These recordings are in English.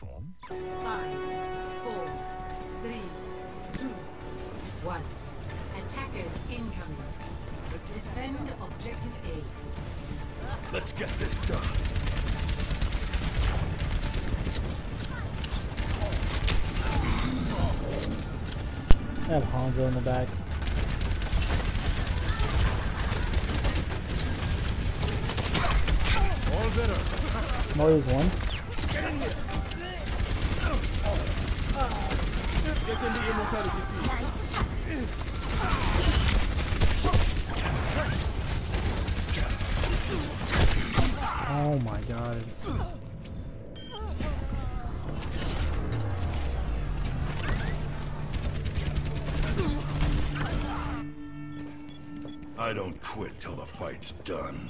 uniform. 5, 4, 3, 2, 1. Attackers incoming. Defend objective A. Let's get this done. I have Hanzo in the back. All better. Mario's one. Get in the immortality field. Oh my god. I don't quit till the fight's done.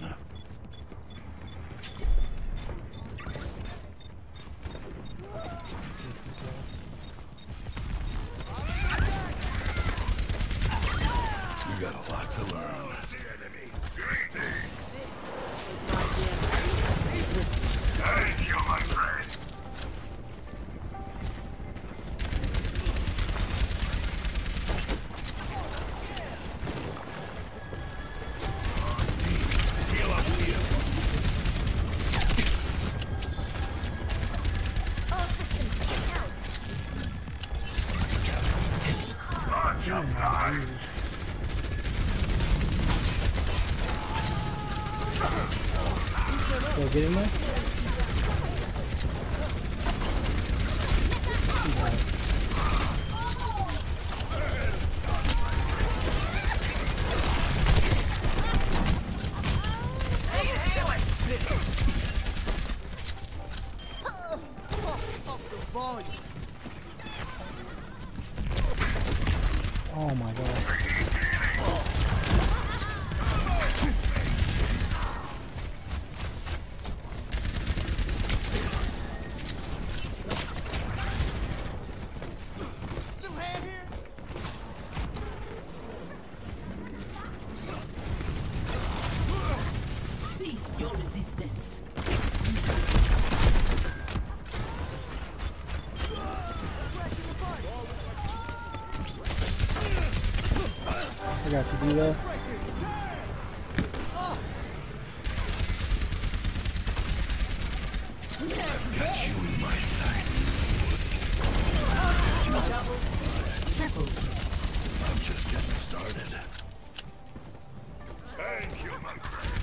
You got a lot to learn. Thank you, my friend. Heal up here. All systems checked out. Launch up time. Go get in there. Oh my god. Cease your resistance. I got you, Diva. I've got you in my sights. Triple. I'm just getting started. Thank you, my friend.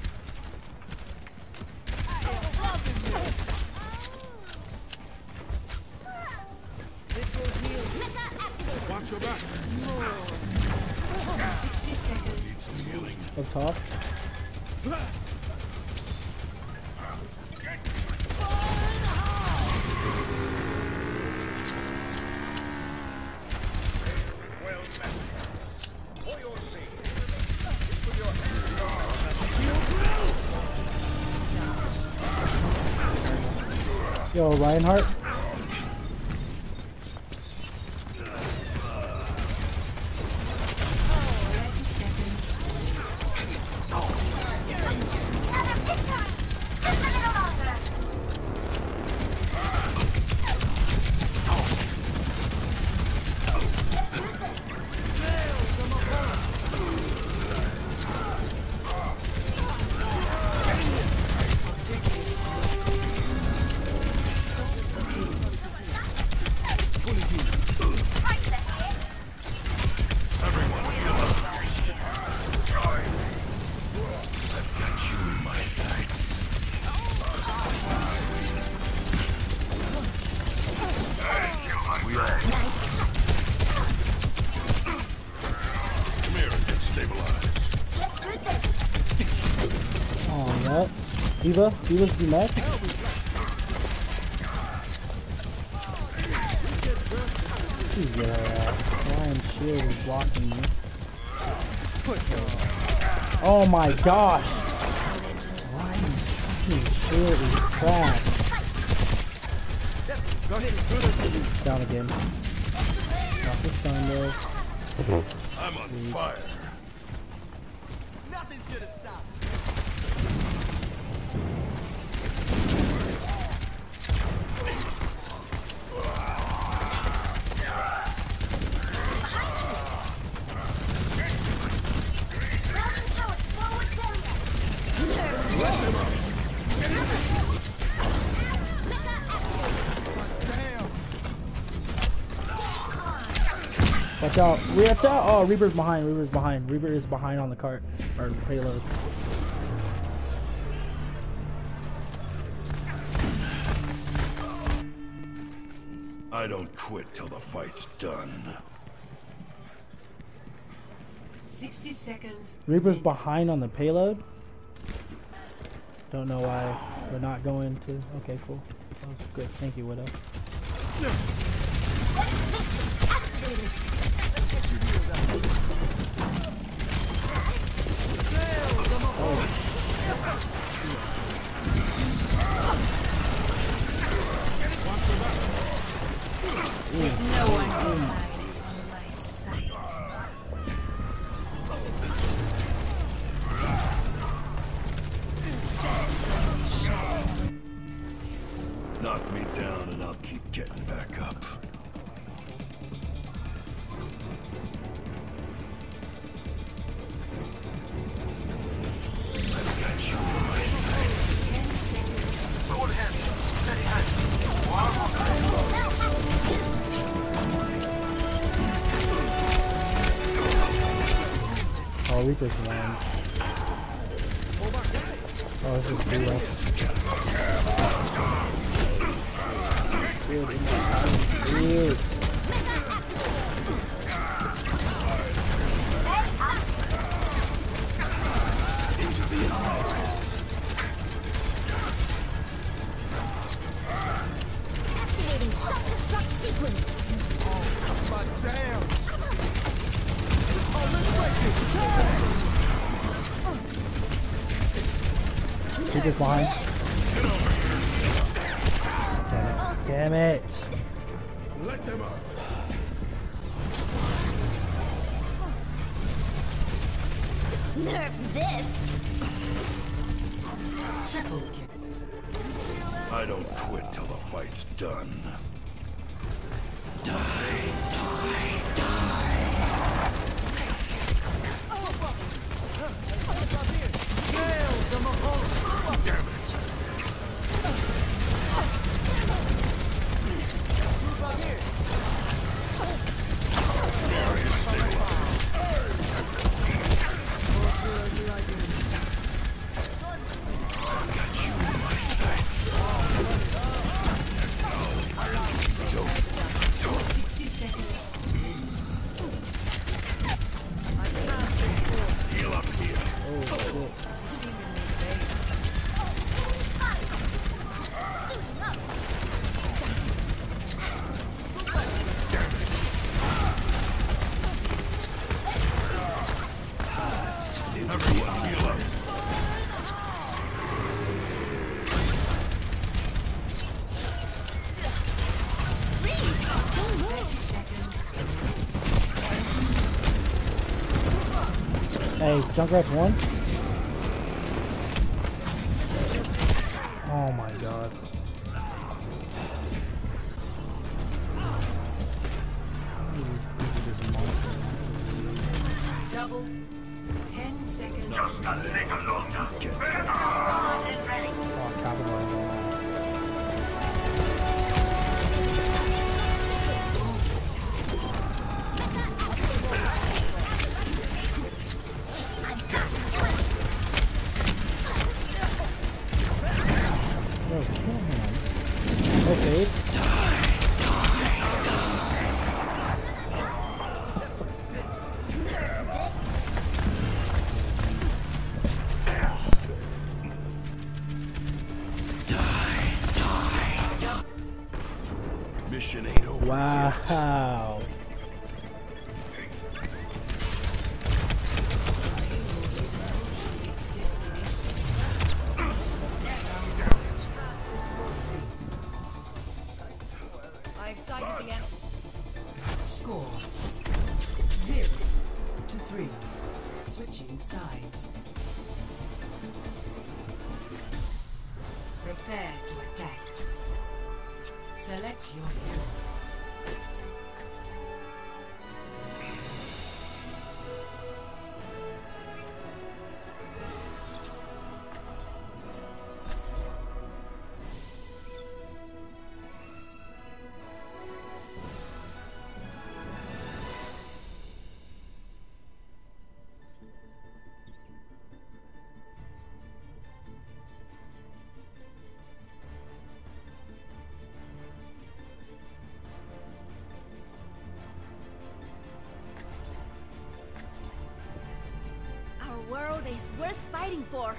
Watch your back. 60 seconds. Need some healing. Up top. Well met. For your sake. Put your Yo, Reinhardt. I've got you in my sights. Thank you, my friend. Come here and get stabilized. Oh, yep. Diva. Diva's the next. Yeah. Ryan Shield is blocking me. Oh my gosh. Ryan fucking Shield is trash. Down again. Off the thunder. I'm on fire. Nothing's gonna stop. Watch out. Watch out. Oh, Reaper's behind. Reaper's behind. Reaper is behind on the cart. Or payload. I don't quit till the fight's done. 60 seconds. Reaper's behind on the payload. Don't know why we're not going to. Okay, cool. That was good. Thank you, Widow. No one can hide from my sight. Knock me down and I'll keep getting back up. I've got you in my sights. Cool hand. Steady hand. Oh, Reaper's behind. Oh, this is blue left. Dude. Activating self-destruct sequence. Reaper's behind. Damn it. Let them up. Nerf this. Triple kill. I don't quit till the fight's done. I've got you in my sights. 60 seconds. Heal up here. Everyone heal up. Hey, Junkrat's one. Oh my god. Double. 10 seconds. Oh, capitalize on that. No, kill him. Okay. Mission ain't over. Wow. I excited again. Score 0 to 3. Switching sides. Prepare to attack. Select your hero. fighting for?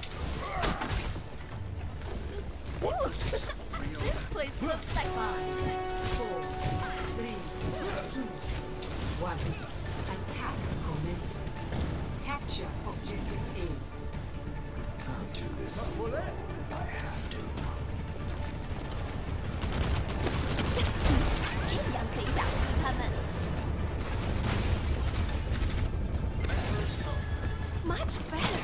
This place looks like fun. 4, 3, 2, 1. Attack commence. Capture objective A. I'll do this if I have to. 这样可以打死他们。Much better.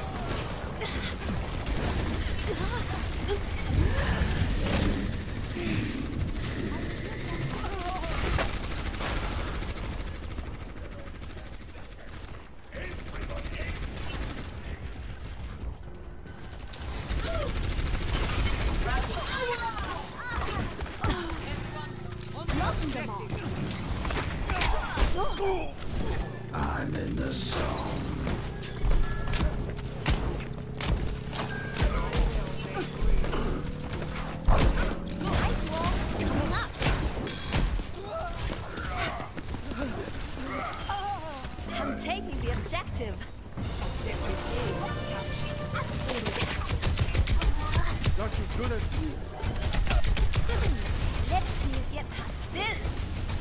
I'm in the zone. I'm taking the objective. Objective A captured. Not as good as you. Let's see you get past this.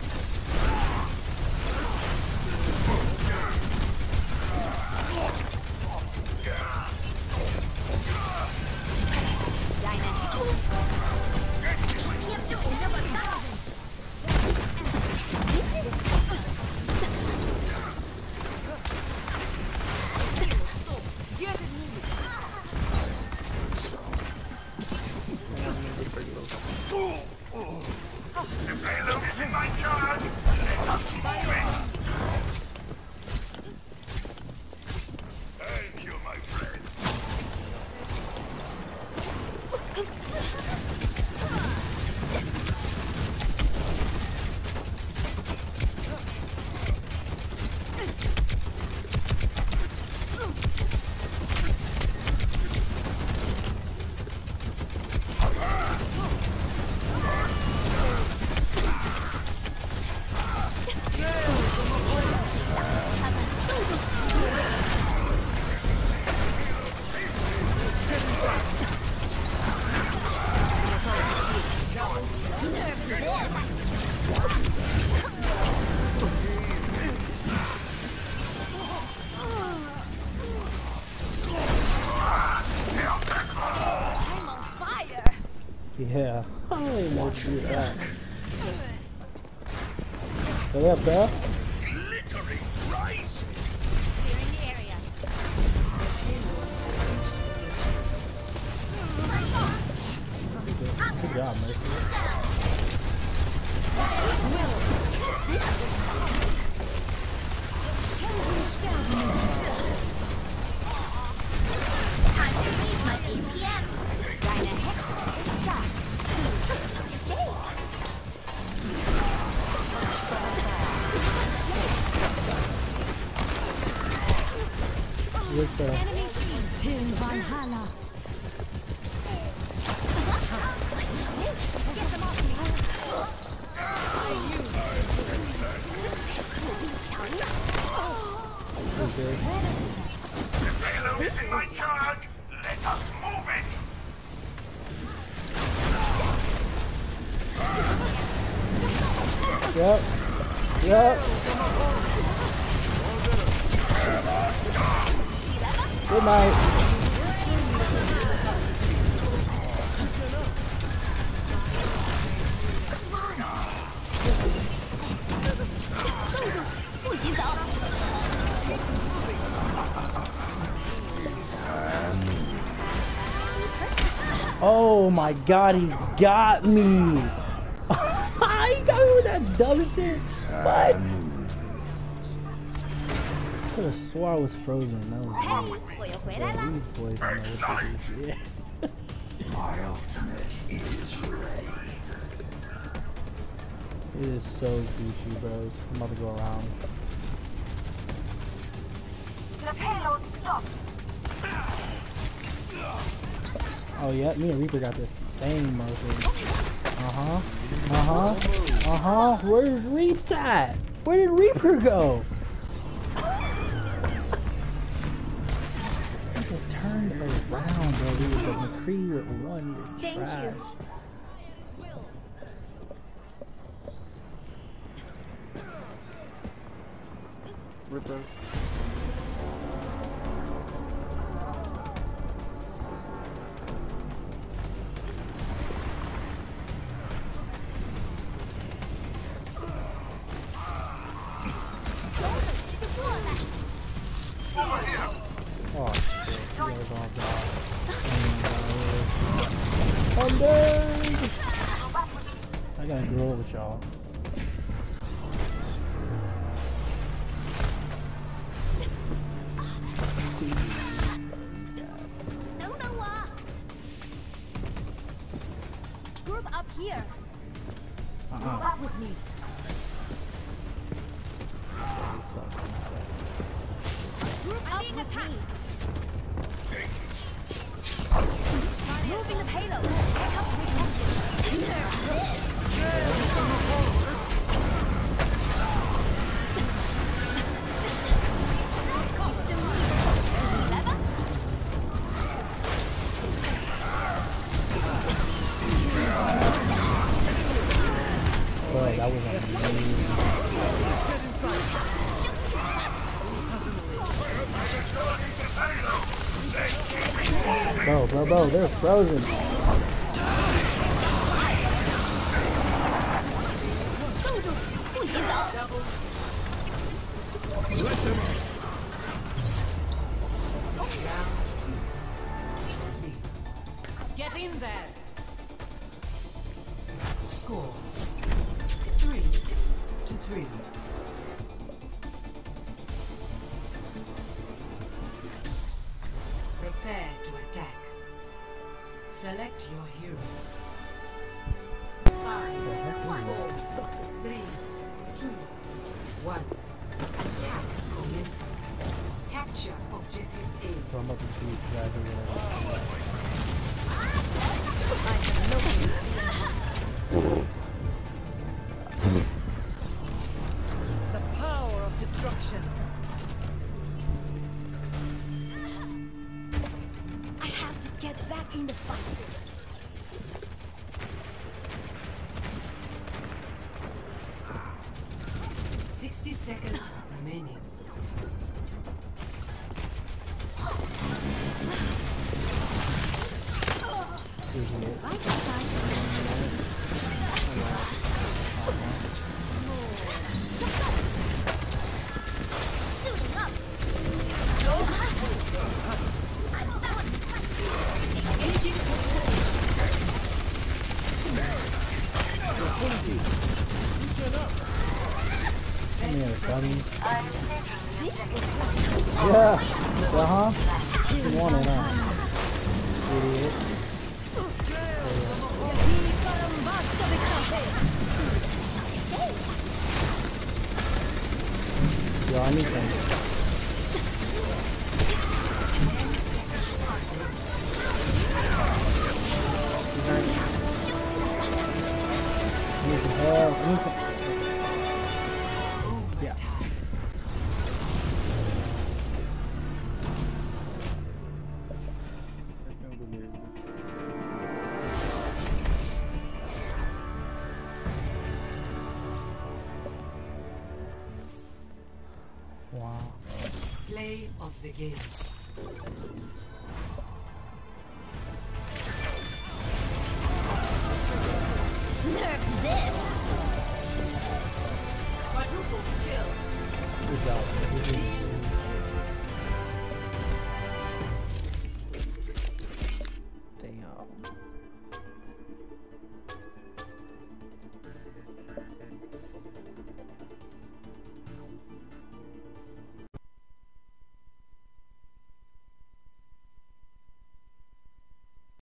Thank you, my friend. I'm on fire. Yeah. I didn't know you do that. Stay up, bro. Glittering rice. Clearing the area. Good job, Mercy. Time to leave my APM. Dyna Hex, start. Escape. Where's the... Enemy seen. Till Valhalla. Get them off me. Okay. Payload is in my charge. Let us move it. Yep. Yep. Good night. Oh my god, he got me! He got me with that dumb shit! What? I could have swore I was frozen. That was weird. 我又回来了。 These boys don't know what to do. Yeah. My ultimate is ready. It is so Gucci, bros. I'm about to go around. The payload stopped. Oh yeah, me and Reaper got the same motion. Where's Reaps at? Where did Reaper go? This nigga's turn McCree with 1. You're Thank trash. you. Ripper. Oh, shit. You guys all died. I'm dead! I gotta grill with y'all. No, no, group up here. Up with me. Group up being attacked. Moving the payload. Pick up Bro, that was amazing. Bro, they're frozen. Get in there. Score 3-3. Prepare to attack. Select your hero. 5, 4, 3, 2, 1. Attack commence. Capture objective A. So I'm about to see exactly what The power of destruction. I have to get back in the fight. 60 seconds remaining. Right side. Suiting up. Come here, buddy. Yeah. Uh-huh. You want it, huh? Idiot. Yo, I need some. I need some help. I need some. Yeah. I can't believe this. Wow. Play of the game. Nerf this. Quadruple kill. Good job. Damn.